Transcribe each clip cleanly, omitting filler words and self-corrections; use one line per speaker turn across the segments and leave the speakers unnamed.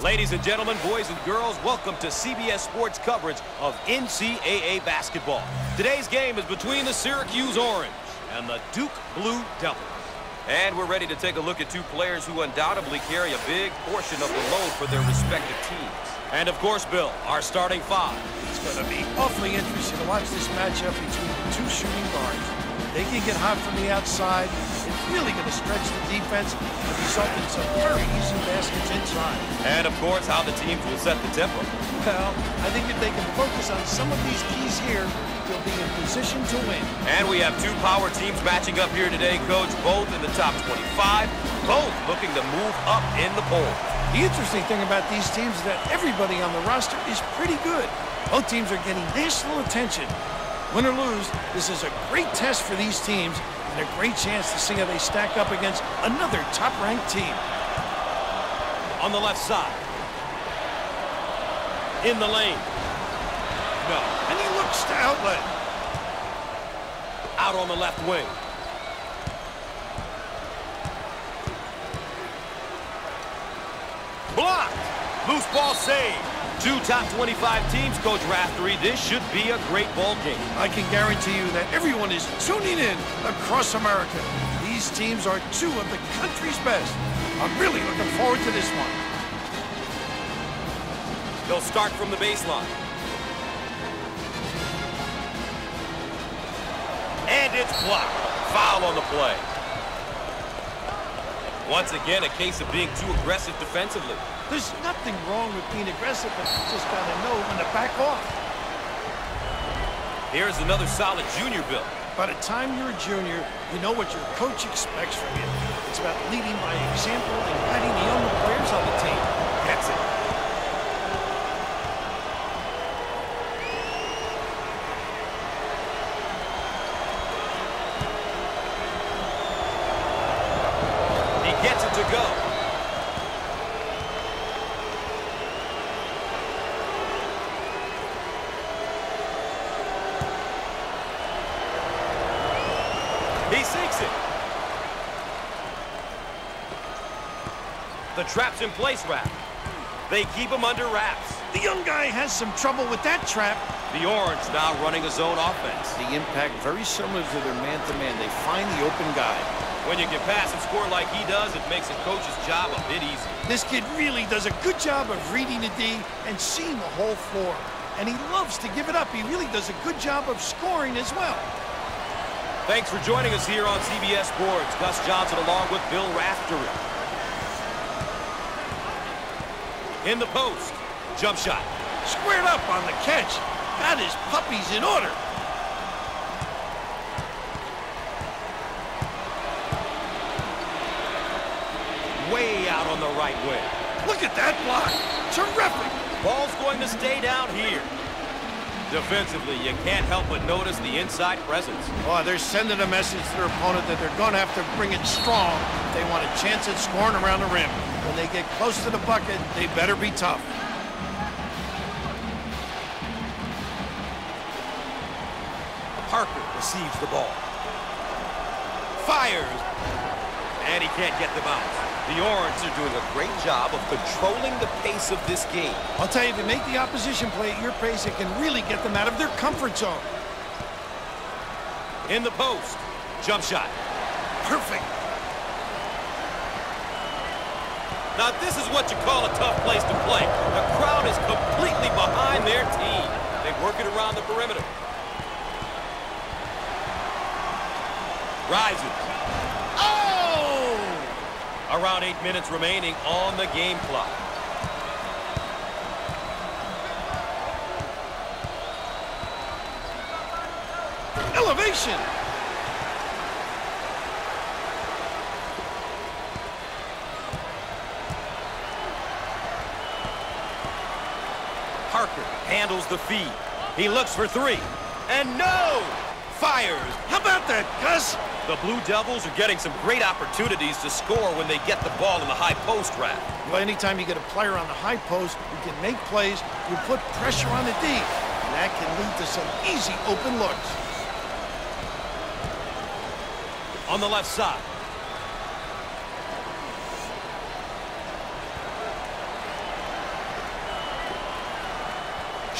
Ladies and gentlemen, boys and girls, welcome to CBS Sports coverage of NCAA basketball. Today's game is between the Syracuse Orange and the Duke Blue Devils. And we're ready to take a look at two players who undoubtedly carry a big portion of the load for their respective teams. And of course, Bill, our starting five.
It's going to be awfully interesting to watch this matchup between the two shooting guards. They can get hot from the outside. It's really going to stretch the defense and result in some very easy baskets inside.
And of course, how the teams will set the tempo.
Well, I think if they can focus on some of these keys here, they'll be in position to win.
And we have two power teams matching up here today, Coach, both in the top 25, both looking to move up in the poll.
The interesting thing about these teams is that everybody on the roster is pretty good. Both teams are getting national attention. Win or lose, this is a great test for these teams and a great chance to see how they stack up against another top-ranked team.
On the left side. In the lane. No.
And he looks to outlet.
Out on the left wing. Blocked. Loose ball saved. Two top 25 teams, Coach Raftery. This should be a great ball game.
I can guarantee you that everyone is tuning in across America. These teams are two of the country's best. I'm really looking forward to this one.
They'll start from the baseline. And it's blocked. Foul on the play. Once again, a case of being too aggressive defensively.
There's nothing wrong with being aggressive, but you just got to know when to back off.
Here's another solid junior, Bill.
By the time you're a junior, you know what your coach expects from you. It's about leading by example and guiding the younger players on the team.
That's it. He gets it to go. He sinks it. The trap's in place, Rap. They keep him under wraps.
The young guy has some trouble with that trap.
The Orange now running a zone offense.
The impact very similar to their man-to-man. They find the open guy.
When you can pass and score like he does, it makes a coach's job a bit easier.
This kid really does a good job of reading the D and seeing the whole floor. And he loves to give it up. He really does a good job of scoring as well.
Thanks for joining us here on CBS Sports. Gus Johnson along with Bill Raftery. In the post. Jump shot.
Squared up on the catch. Got his puppies in order.
Way out on the right wing.
Look at that block. Terrific.
Ball's going to stay down here. Defensively, you can't help but notice the inside presence.
Oh, they're sending a message to their opponent that they're going to have to bring it strong if they want a chance at scoring around the rim. When they get close to the bucket, they better be tough.
Parker receives the ball. Fires. And he can't get the bounce. The Orange are doing a great job of controlling the pace of this game.
I'll tell you, if you make the opposition play at your pace, it can really get them out of their comfort zone.
In the post. Jump shot.
Perfect.
Now, this is what you call a tough place to play. The crowd is completely behind their team. They work it around the perimeter. Rises. Oh! Around 8 minutes remaining on the game clock.
Elevation.
Parker handles the feed. He looks for three. And no! Fires.
How about that, Gus?
The Blue Devils are getting some great opportunities to score when they get the ball in the high post rack.
Well, anytime you get a player on the high post, you can make plays, you put pressure on the D, and that can lead to some easy open looks.
On the left side.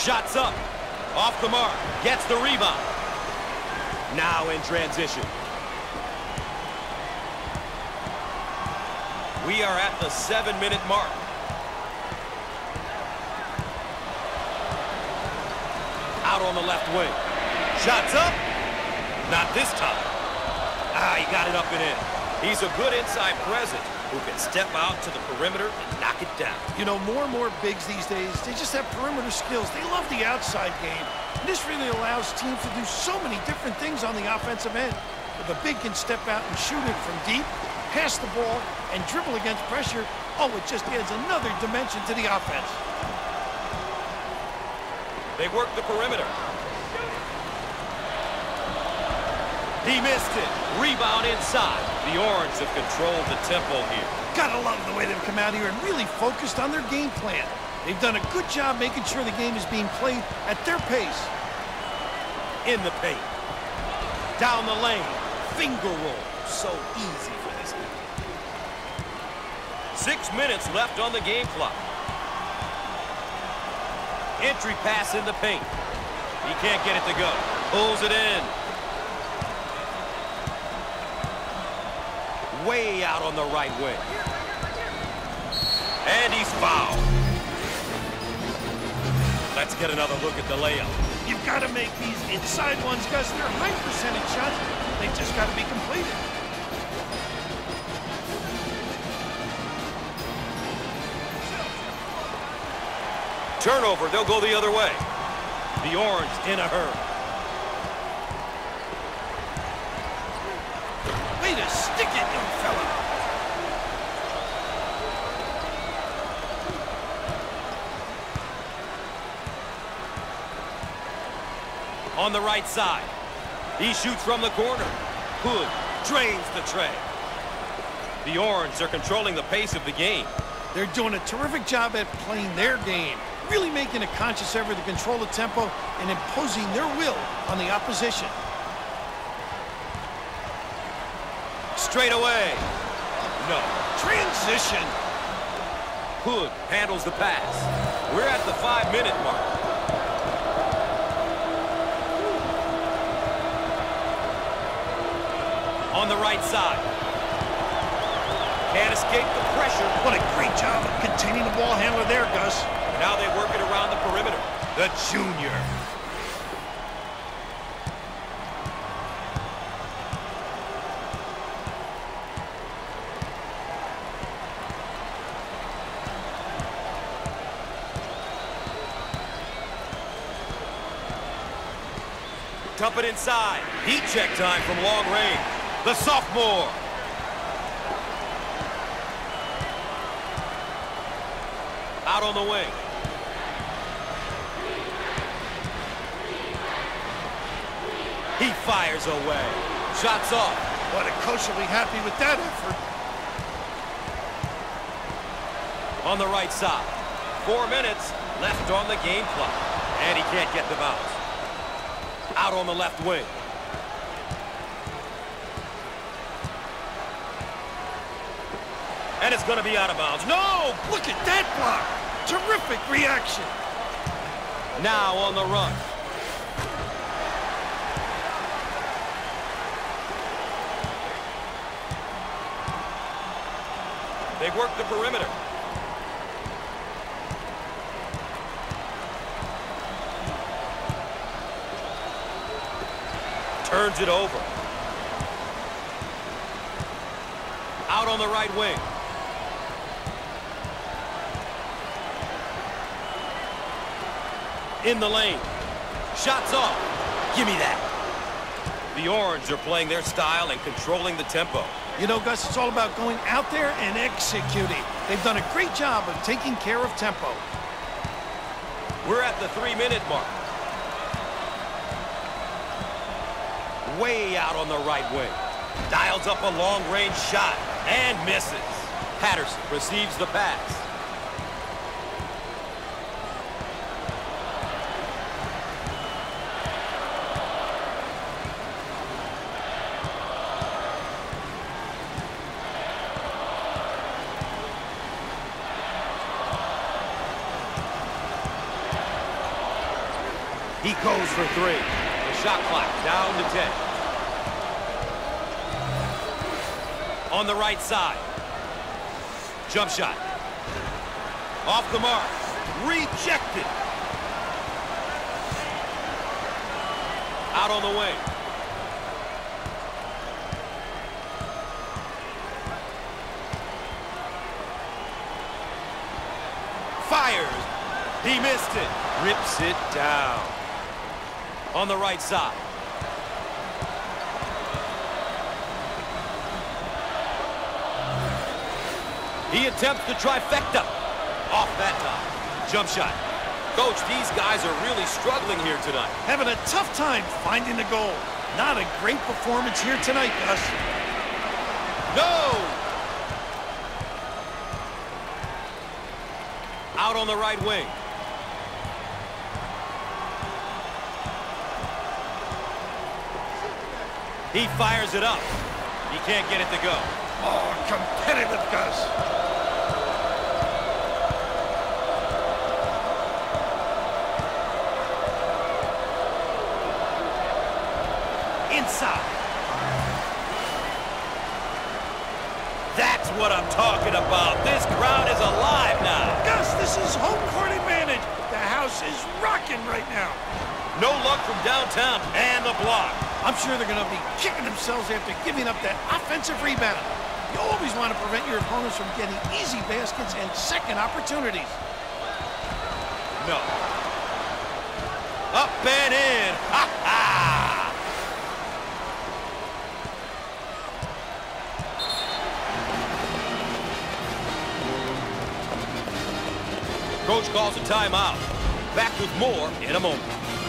Shots up. Off the mark. Gets the rebound. Now in transition. We are at the 7-minute mark. Out on the left wing. Shots up. Not this time. He got it up and in. He's a good inside presence who can step out to the perimeter and knock it down.
You know, more and more bigs these days, they just have perimeter skills. They love the outside game. And this really allows teams to do so many different things on the offensive end. If a big can step out and shoot it from deep, pass the ball, and dribble against pressure, it just adds another dimension to the offense.
They work the perimeter. He missed it. Rebound inside. The Orange have controlled the tempo here.
Gotta love the way they've come out here and really focused on their game plan. They've done a good job making sure the game is being played at their pace.
In the paint. Down the lane. Finger roll. So easy for this guy. 6 minutes left on the game clock. Entry pass in the paint. He can't get it to go. Pulls it in. Way out on the right wing. And he's fouled. Let's get another look at the layup.
You've got to make these inside ones, Gus. They're high percentage shots. They just got to be completed.
Turnover, they'll go the other way. The Orange in a hurry.
Way to stick it, young fella.
On the right side. He shoots from the corner. Hood drains the tray. The Orange are controlling the pace of the game.
They're doing a terrific job at playing their game, really making a conscious effort to control the tempo and imposing their will on the opposition.
Straight away. No.
Transition.
Hood handles the pass. We're at the 5-minute mark. On the right side. Can't escape the pressure.
What a great job of containing the ball handler there, Gus.
Now they work it around the perimeter. The junior. Dump it inside. Heat check time from long range. The sophomore. Out on the wing. He fires away. Shots off.
What a coach will be happy with that effort.
On the right side. 4 minutes left on the game clock. And he can't get the bounce. Out on the left wing. And it's going to be out of bounds. No!
Look at that block. Terrific reaction.
Now on the run. They work the perimeter. Turns it over. Out on the right wing. In the lane. Shots off. Give me that. The Orange are playing their style and controlling the tempo.
You know, Gus, it's all about going out there and executing. They've done a great job of taking care of tempo.
We're at the 3-minute mark. Way out on the right wing. Dials up a long-range shot and misses. Patterson receives the pass. He goes for three. The shot clock down to 10. On the right side. Jump shot. Off the mark. Rejected. Out on the wing. Fires. He missed it. Rips it down. On the right side. He attempts the trifecta. Off that time. Jump shot. Coach, these guys are really struggling here tonight.
Having a tough time finding the goal. Not a great performance here tonight, Gus.
No! Out on the right wing. He fires it up. He can't get it to go.
Oh, competitive, Gus.
Inside. That's what I'm talking about. This crowd is alive now.
Gus, this is home court advantage. The house is rocking right now.
No luck from downtown. And the block.
I'm sure they're going to be kicking themselves after giving up that offensive rebound. You always want to prevent your opponents from getting easy baskets and second opportunities.
No. Up and in. Ha ha! Coach calls a timeout. Back with more in a moment.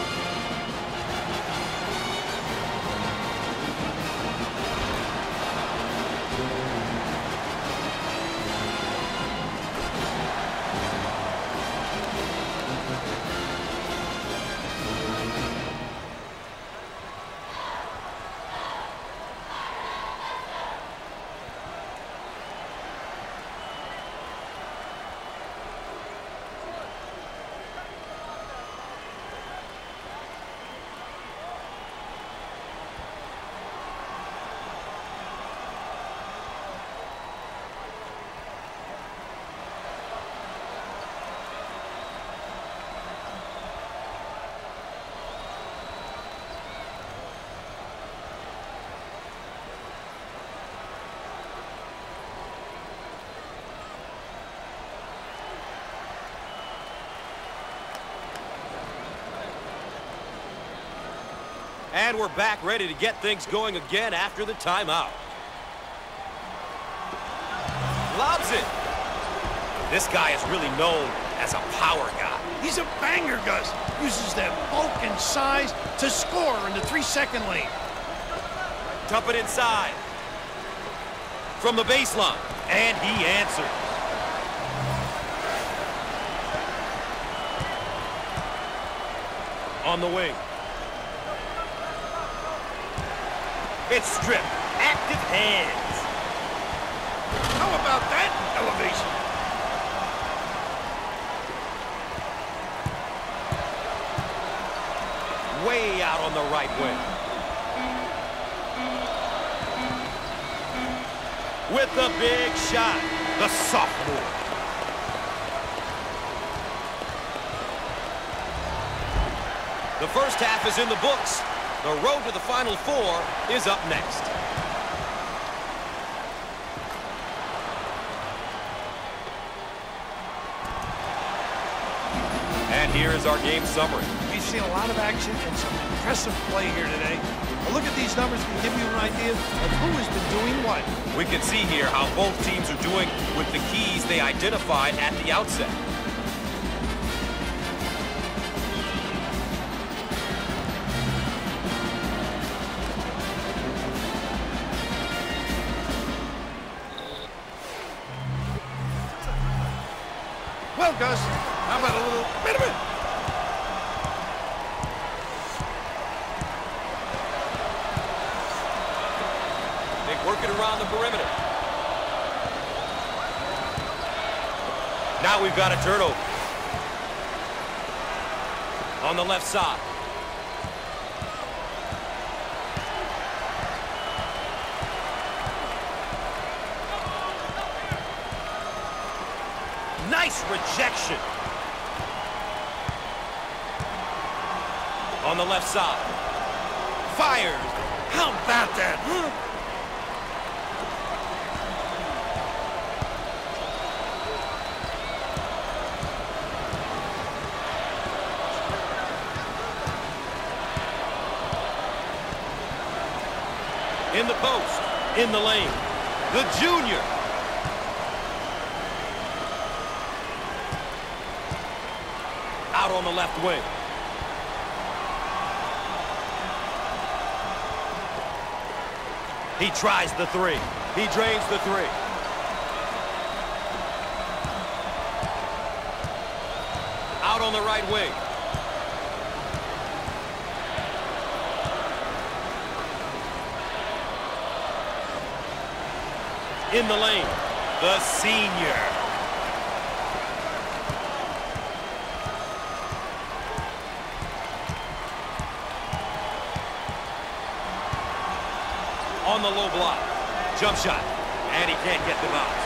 And we're back ready to get things going again after the timeout. Lobs it. This guy is really known as a power guy.
He's a banger, Gus. Uses that bulk and size to score in the 3-second lane.
Dump it inside. From the baseline. And he answers. On the wing. It's stripped. Active hands.
How about that elevation?
Way out on the right wing. With the big shot. The sophomore. The first half is in the books. The road to the Final Four is up next. And here is our game summary.
We've seen a lot of action and some impressive play here today. A look at these numbers can give you an idea of who has been doing what.
We can see here how both teams are doing with the keys they identified at the outset.
Well, Gus, how about a little bit of it?
They work it around the perimeter. Now we've got a turnover. On the left side. Nice rejection. On the left side. Fires.
How about that, huh?
In the post. In the lane. The junior. Out on the left wing. He tries the three. He drains the three. Out on the right wing. In the lane. The senior. On the low block. Jump shot. And he can't get the bounce.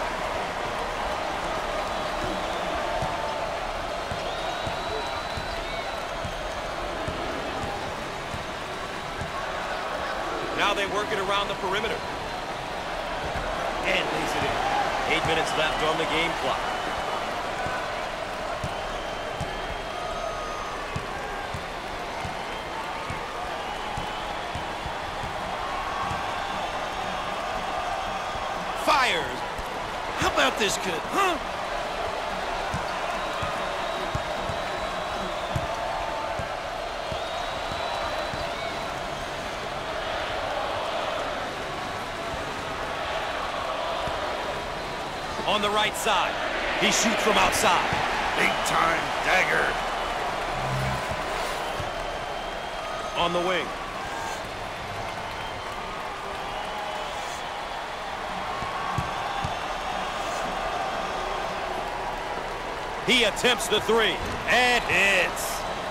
Now they work it around the perimeter. And lays it in. 8 minutes left on the game clock. Fires.
How about this kid, huh?
On the right side. He shoots from outside.
Big time dagger.
On the wing. He attempts the three and hits.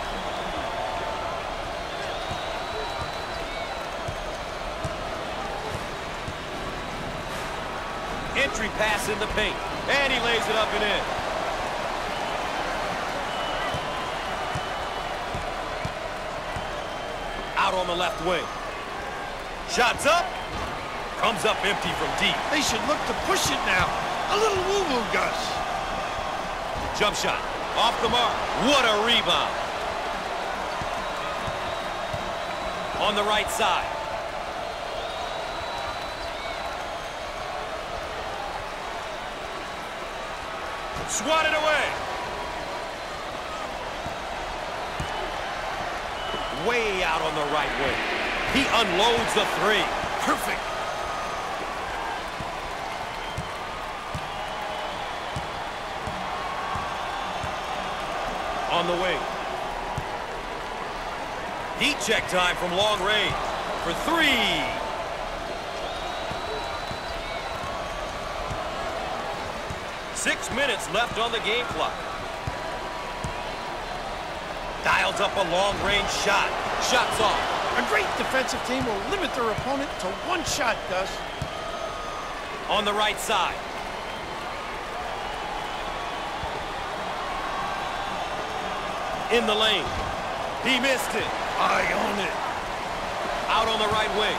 Entry pass in the paint, and he lays it up and in. Out on the left wing. Shots up. Comes up empty from deep.
They should look to push it now. A little woo-woo, Gus.
Jump shot. Off the mark. What a rebound. On the right side. Swatted away. Way out on the right wing. He unloads the three.
Perfect.
On the wing. Heat check time from long range for three. Six minutes left on the game clock. Dials up a long-range shot. Shots off.
A great defensive team will limit their opponent to one shot, Gus.
On the right side. In the lane. He missed it.
I own it.
Out on the right wing.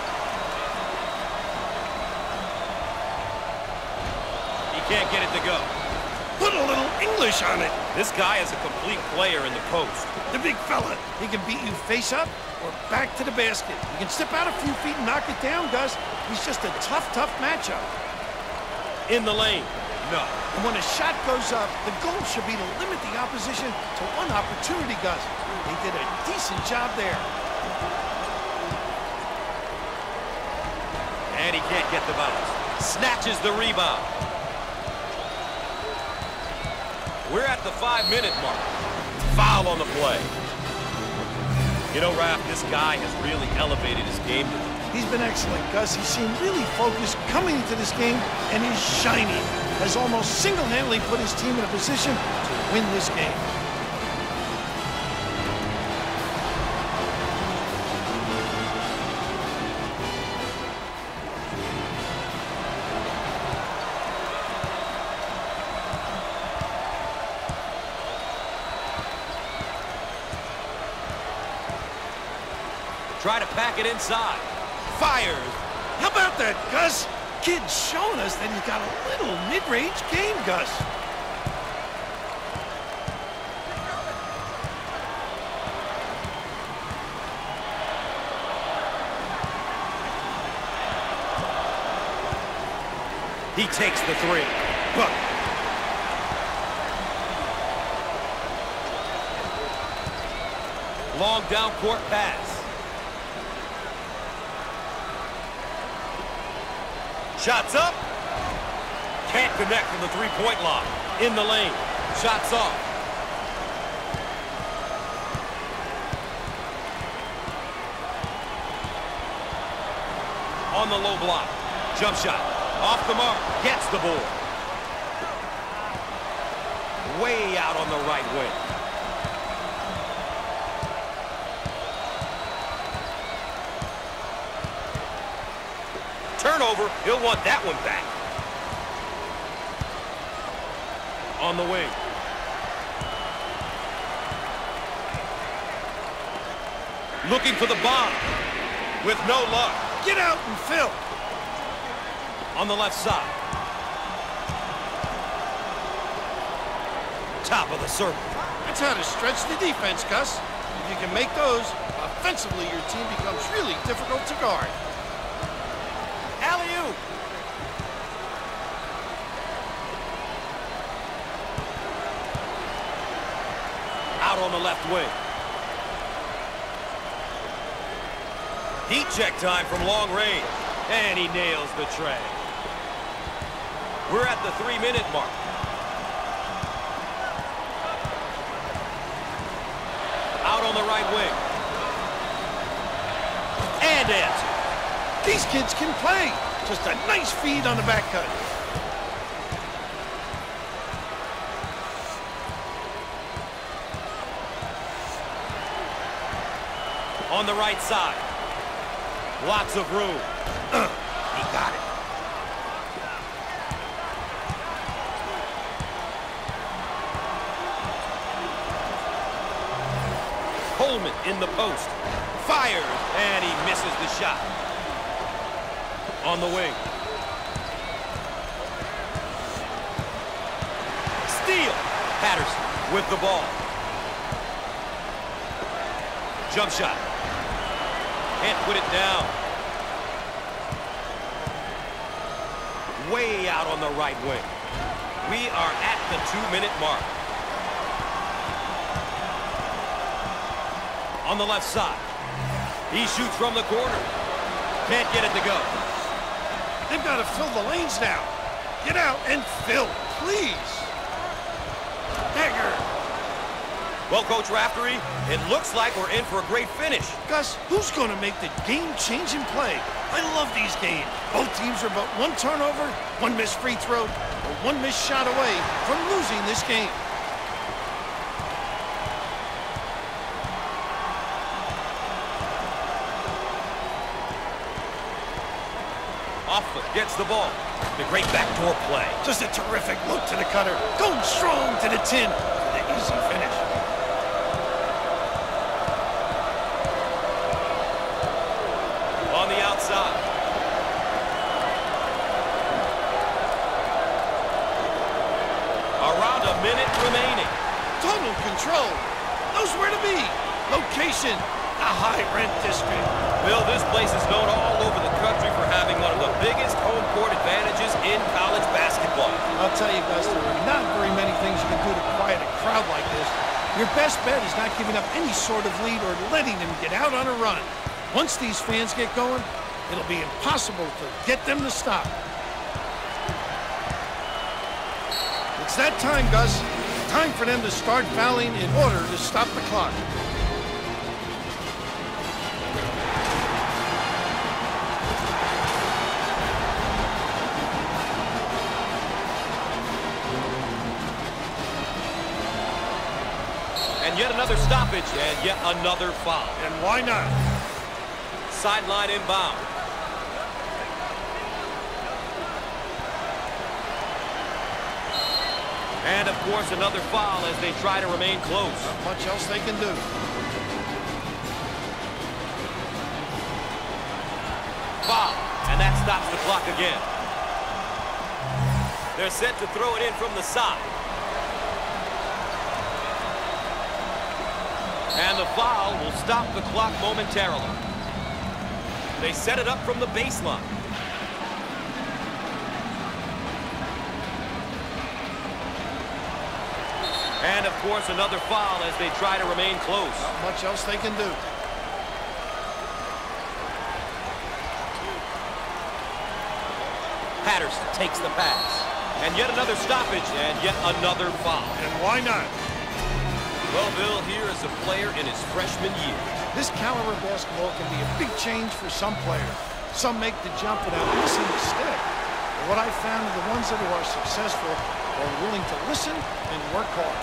He can't get it to go.
Put a little English on it.
This guy is a complete player in the post.
The big fella. He can beat you face up or back to the basket. He can step out a few feet and knock it down, Gus. He's just a tough, tough matchup.
In the lane. No.
And when a shot goes up, the goal should be to limit the opposition to one opportunity, Gus. They did a decent job there.
And he can't get the bounce. Snatches the rebound. We're at the 5-minute mark. Foul on the play. You know, Raph, this guy has really elevated his game today.
He's been excellent, Gus. He seemed really focused coming into this game, and he's shining. Has almost single-handedly put his team in a position to win this game.
Try to pack it inside.
Fires. How about that, Gus? Kid's showing us that he's got a little mid-range game, Gus.
He takes the three.
Look.
Long down court pass. Shots up. Can't connect from the three-point line. In the lane. Shots off. On the low block. Jump shot. Off the mark. Gets the board. Way out on the right wing. Turnover. He'll want that one back. On the wing. Looking for the bomb. With no luck.
Get out and fill.
On the left side. Top of the circle.
That's how to stretch the defense, Gus. If you can make those, offensively your team becomes really difficult to guard.
Alley-oop. Out on the left wing. Heat check time from long range. And he nails the tray. We're at the 3-minute mark. Out on the right wing. And answer.
These kids can play. Just a nice feed on the back cut.
On the right side. Lots of room. He got it. Coleman in the post. Fires, and he misses the shot. On the wing. Steal. Patterson with the ball. Jump shot. Can't put it down. Way out on the right wing. We are at the 2-minute mark. On the left side. He shoots from the corner. Can't get it to go.
They've got to fill the lanes now. Get out and fill, please. Dagger.
Well, Coach Raftery, it looks like we're in for a great finish.
Gus, who's going to make the game-changing play? I love these games. Both teams are but one turnover, one missed free throw, or one missed shot away from losing this game.
Offfoot gets the ball. The great backdoor play.
Just a terrific look to the cutter. Going strong to the tin. The easy finish.
On the outside. Around a minute remaining.
Total control. Knows where to be. Location. The high-rent district.
Bill, this place is known all over the country for having one of the biggest home court advantages in college basketball.
I'll tell you, Gus, there are not very many things you can do to quiet a crowd like this. Your best bet is not giving up any sort of lead or letting them get out on a run. Once these fans get going, it'll be impossible to get them to stop. It's that time, Gus. Time for them to start fouling in order to stop the clock.
And yet another stoppage, and yet another foul.
And why not?
Sideline inbound. And, of course, another foul as they try to remain close.
Not much else they can do.
foul, and that stops the clock again. They're set to throw it in from the side. And the foul will stop the clock momentarily. They set it up from the baseline. And, of course, another foul as they try to remain close.
Not much else they can do.
Patterson takes the pass. And yet another stoppage, and yet another foul.
And why not?
Well, Bill, here is a player in his freshman year.
This caliber of basketball can be a big change for some players. Some make the jump without missing a step. But what I found are the ones that are successful are willing to listen and work hard.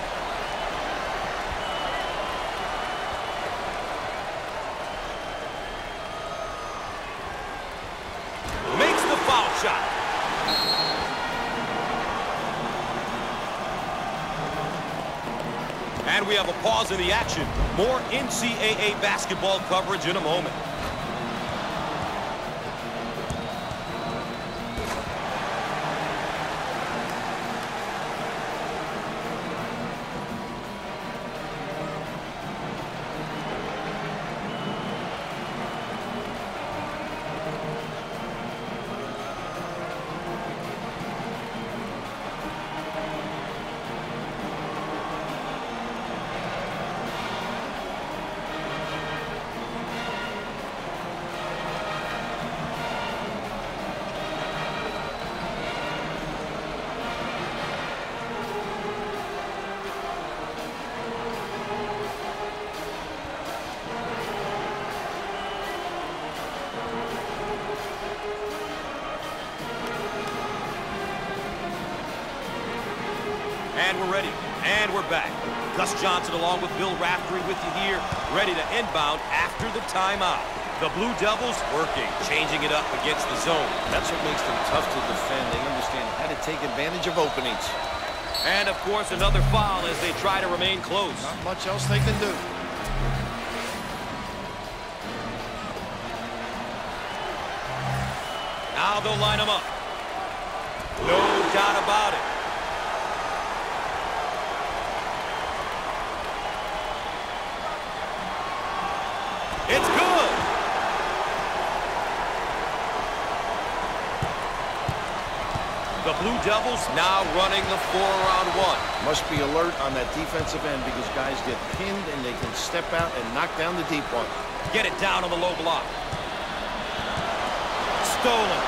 Makes the foul shot. And we have a pause in the action. More NCAA basketball coverage in a moment. And we're ready. And we're back. Gus Johnson along with Bill Raftery with you here, ready to inbound after the timeout. The Blue Devils working, changing it up against the zone.
That's what makes them tough to defend. They understand how to take advantage of openings.
And, of course, another foul as they try to remain close.
Not much else they can do.
Now they'll line them up. No doubt about it. It's good. The Blue Devils now running the 4-on-1.
Must be alert on that defensive end because guys get pinned and they can step out and knock down the deep one.
Get it down on the low block. Stolen.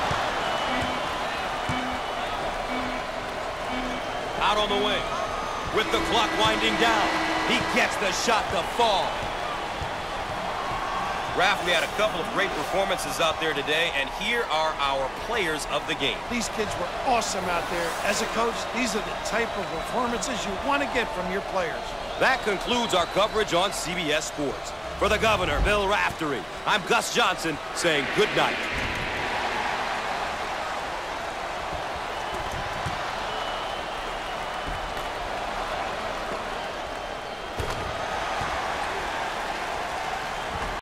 Out on the wing. With the clock winding down, he gets the shot to fall. Raf, we had a couple of great performances out there today, and here are our players of the game.
These kids were awesome out there. As a coach, these are the type of performances you want to get from your players.
That concludes our coverage on CBS Sports. For the Governor, Bill Raftery, I'm Gus Johnson saying good night.